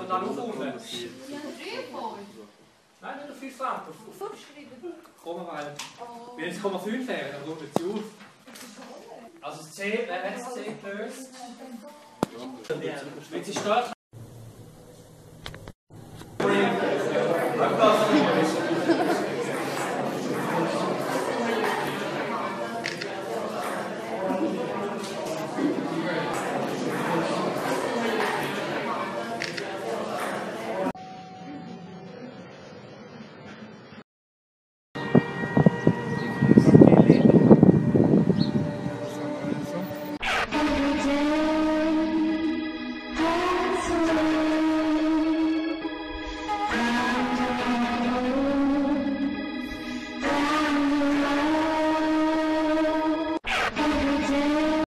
dann aufrunden. Ja, 3 voll. Nein, nicht auf 5 Franken. Kommaweil. Wenn es 0,5 wäre, dann runden sie auf. Also das C, wer hat das C gelöst? Wenn sie steht,